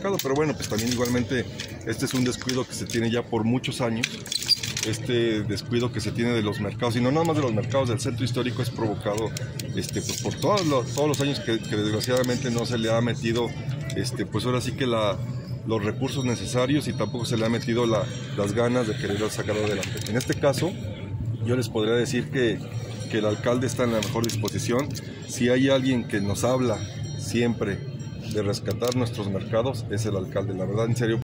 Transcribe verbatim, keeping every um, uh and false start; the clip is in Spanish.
mercado, pero bueno, pues también igualmente este es un descuido que se tiene ya por muchos años. Este descuido que se tiene de los mercados, y no nada más de los mercados del centro histórico, es provocado este, pues, por todos los, todos los años que, que desgraciadamente no se le ha metido, este, pues ahora sí que la, los recursos necesarios, y tampoco se le ha metido la, las ganas de querer sacarlo adelante. En este caso, yo les podría decir que, que el alcalde está en la mejor disposición. Si hay alguien que nos habla siempre de rescatar nuestros mercados, es el alcalde, la verdad, en serio.